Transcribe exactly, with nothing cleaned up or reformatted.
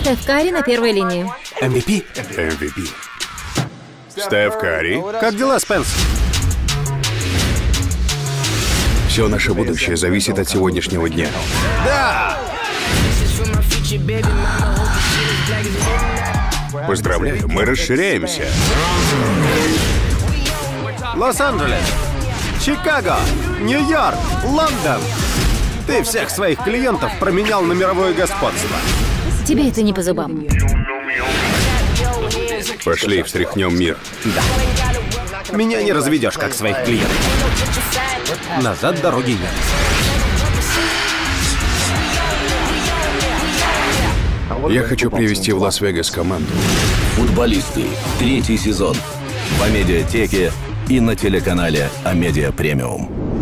Стеф Карри на первой линии. эм ви пи? эм ви пи. Стеф Карри. Как дела, Спенс? Все наше будущее зависит от сегодняшнего дня. Да! Поздравляю, мы расширяемся. Лос-Анджелес, Чикаго, Нью-Йорк, Лондон. Ты всех своих клиентов променял на мировое господство. Тебе это не по зубам. Пошли, встряхнем мир. Да. Меня не разведешь, как своих клиентов. Назад дороги нет. Я хочу привести в Лас-Вегас команду. Футболисты. Третий сезон. В Амедиатеке и на телеканале Амедиа Премиум.